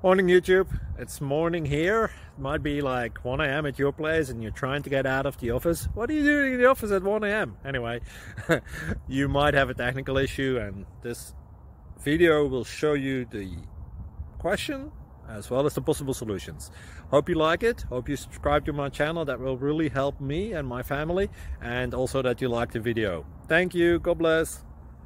Morning YouTube, it's morning here. It might be like 1 a.m. at your place and you're trying to get out of the office. What are you doing in the office at 1 a.m.? Anyway, you might have a technical issue and this video will show you the question as well as the possible solutions. Hope you like it, hope you subscribe to my channel. That will really help me and my family, and also that you like the video. Thank you, God bless.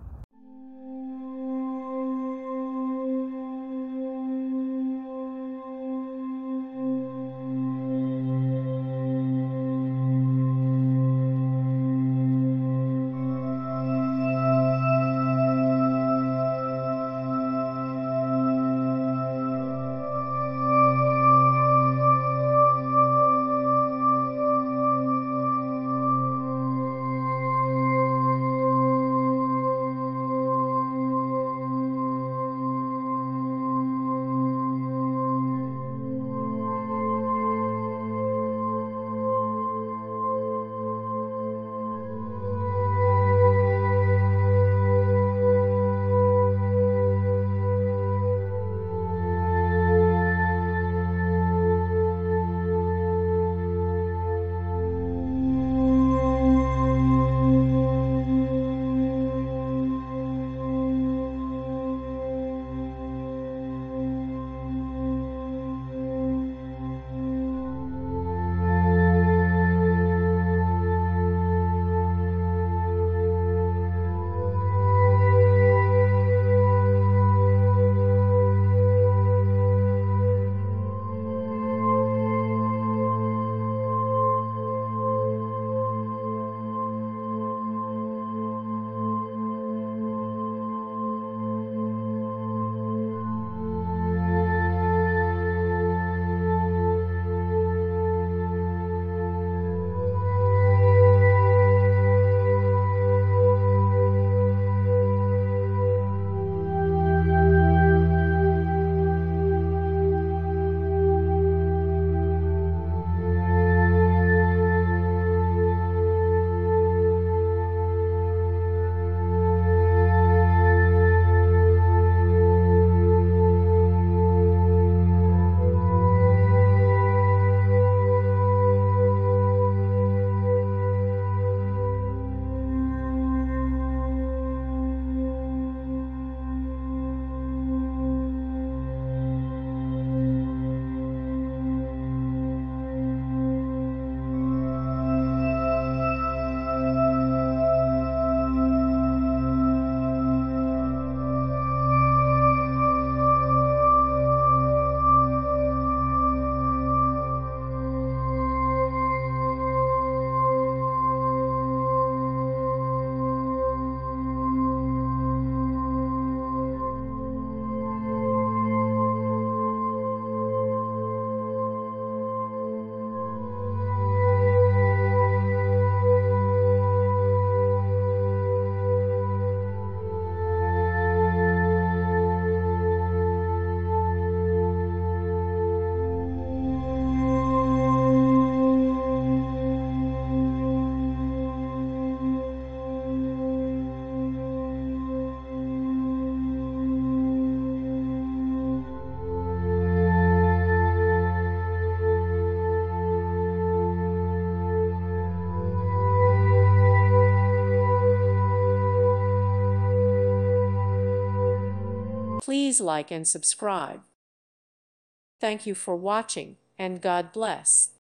Please like and subscribe. Thank you for watching, and God bless.